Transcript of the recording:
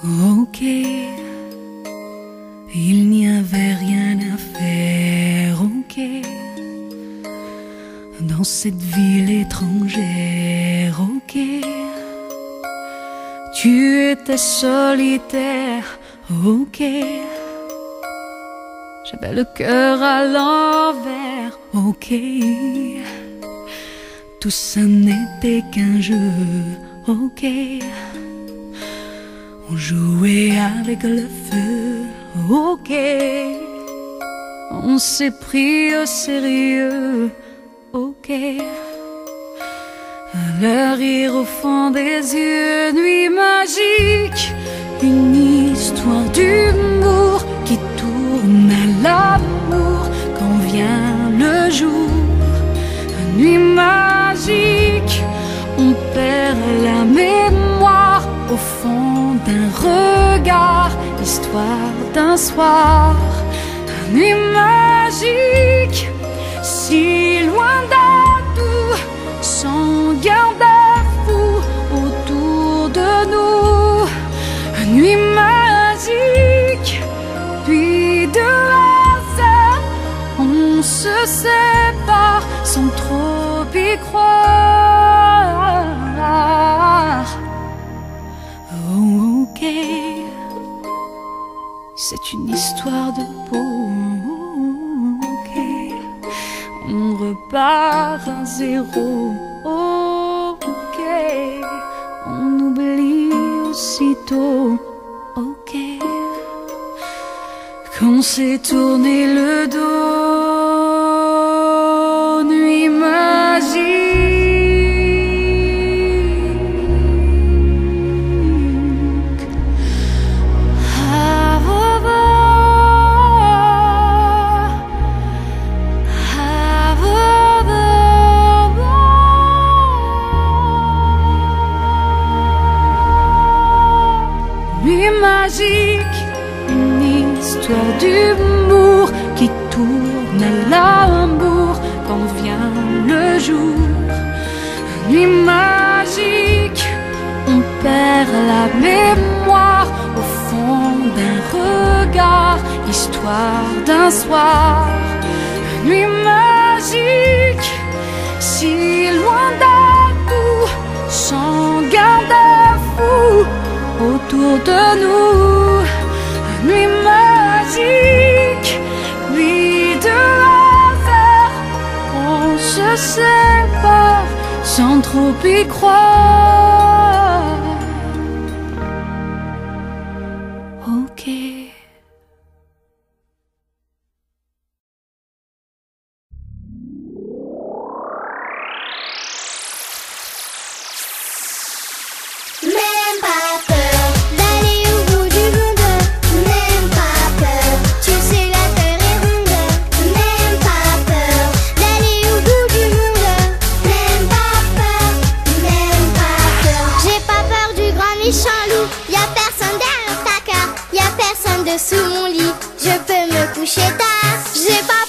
Ok, il n'y avait rien à faire, ok, dans cette ville étrangère, ok. Tu étais solitaire, ok. J'avais le cœur à l'envers, ok. Tout ça n'était qu'un jeu, ok. On jouait avec le feu, ok. On s'est pris au sérieux, ok. Le rire au fond des yeux, nuit magique, une histoire d'humour qui tourne à l'amour quand vient le jour. Nuit magique, on perd la mémoire au fond d'un regard, l'histoire d'un soir. Nuit magique, si loin d'tout, sans garde-fou autour de nous. Nuit magique, puis de hasard, on se sépare sans trop y croire. Ok, c'est une histoire de peau, ok. On repart à zéro, ok. On oublie aussitôt, ok. Qu'on s'est tourné le dos, nuit magique. Nuit magique, une histoire d'humour qui tourne à l'amour quand vient le jour. Nuit magique, on perd la mémoire au fond d'un regard, histoire d'un soir. Nuit magique, si loin d'tout, sans garde-fou autour de nous. Nuit magique, nuit de hasard, on se sépare sans trop y croire. Ok. Sous mon lit, je peux me coucher tard. J'ai pas